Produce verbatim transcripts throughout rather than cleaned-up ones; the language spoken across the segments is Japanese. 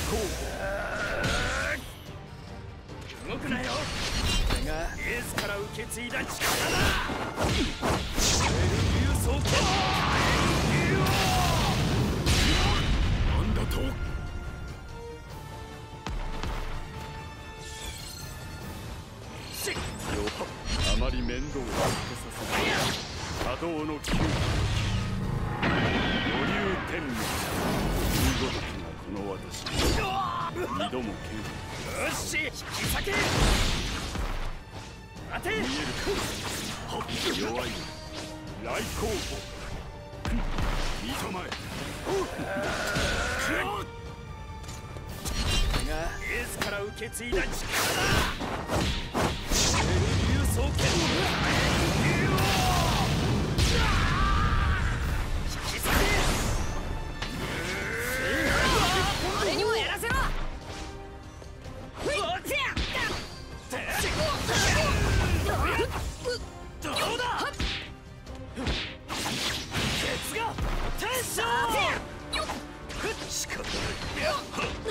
動くなよ。これがエースから受け継いだ力だ。流走剣なんだと。あまり面倒をかけさせない波動の球余裕天命見事なこの私二度も剣よし引き裂け。待て見えるか弱い来候補見たまえがエースから受け継いだ力だ。流走剣俺にもやらせろ。どうだ。ケツが天使仕方ない。何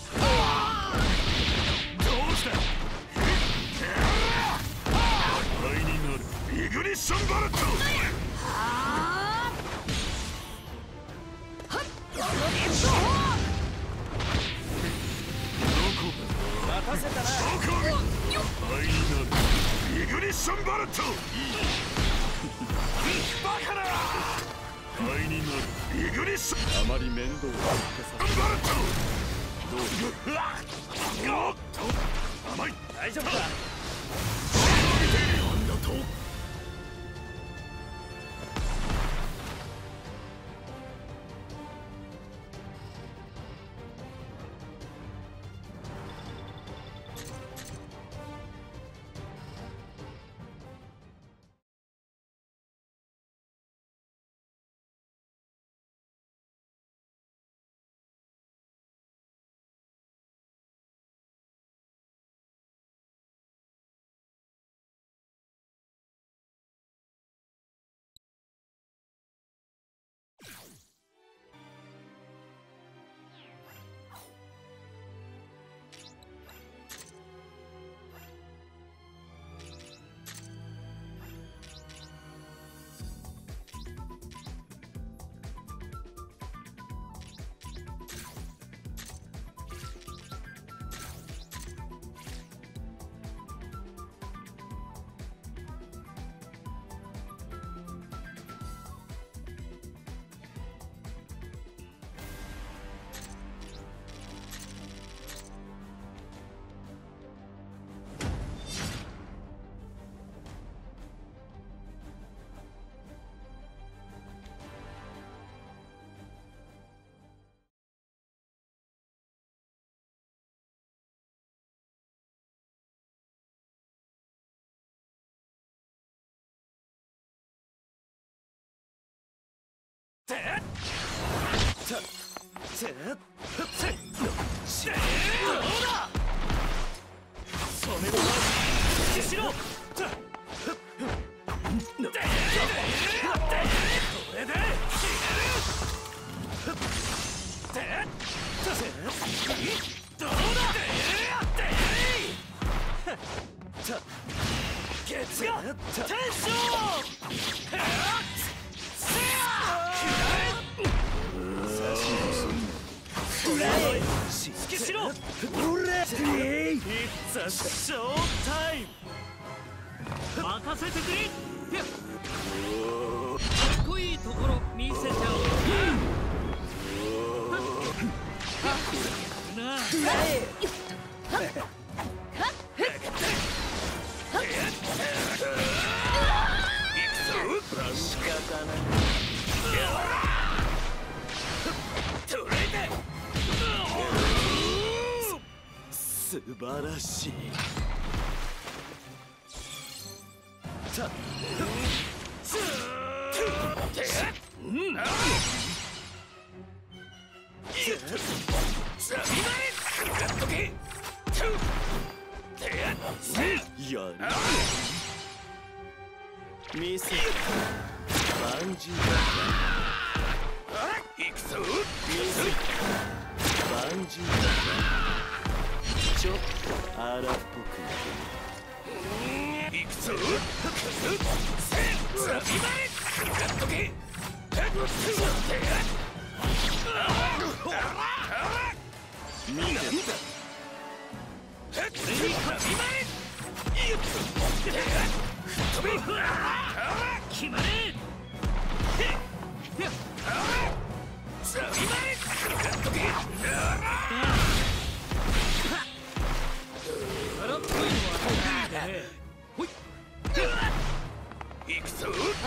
どうした。イグニッションバルト。任せたな。イグニッションバルト。バカだ。イグニッション。あまり面倒をかけさせバルト。どう甘い。大丈夫だ。なんだと。てってっしどうだ。それはしろ。これでどうだ。ケツがテンション。しつけしろ。It's a show time。任せてくれ。かっこいいところ見せちゃおう。なあ。仕方ない。素晴らしい。たやる見せバンジーだ。行くぞ。見せバンジーだ。 ちょっと荒っぽくいくぞ。ザビマレやっとけ。見た見た。決まれ。ザビマレやっとけ。荒っぽいのは得意でね。ほい。行くぞ。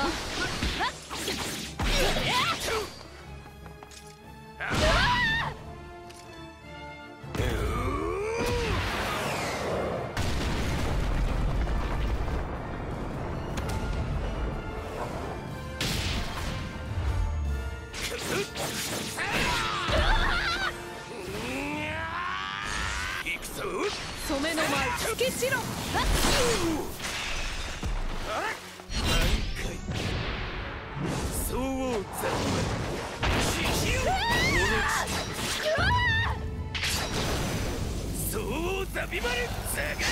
染めの舞つけしろ。 そうざそうざびまるザガ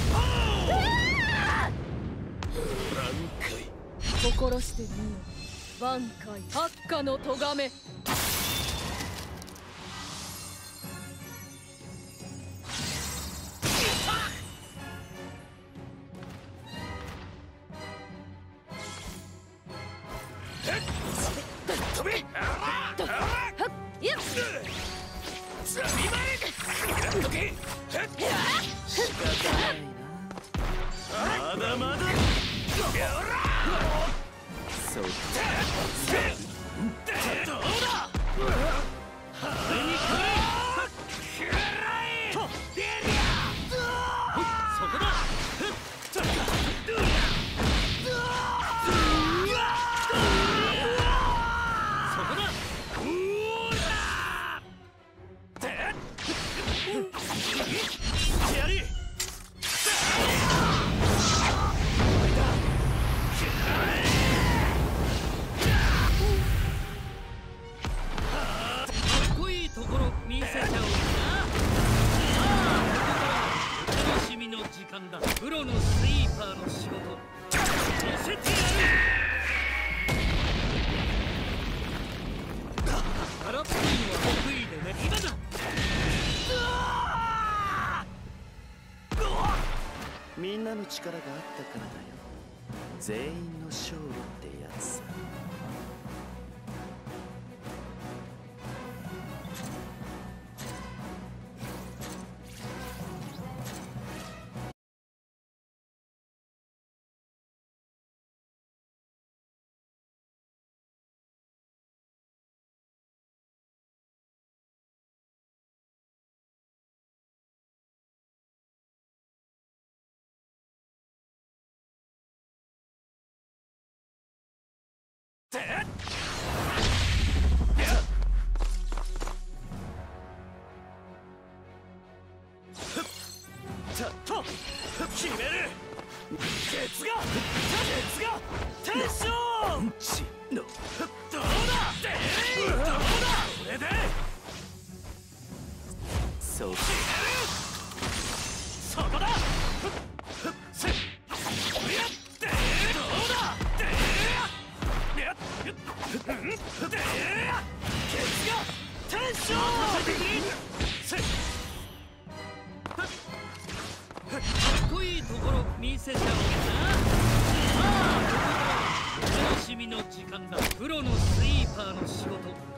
ッ心してみよ挽回八下の咎め。 まだまだ。そうどうだ。そこだ。 プロのスイーパーの仕事見せてやる。荒っぽいのは得意でね。今だ。 みんなの力があったからだよ。全員の勝利ってやつさ。決める。ケツがケツがテンションちのどうだどうだこれでそう決める。そこだ。せっやってどうだでやっでケツがテンションせっかっこいいところ見せちゃおうかな。さあここからお楽しみの時間だ。プロのスイーパーの仕事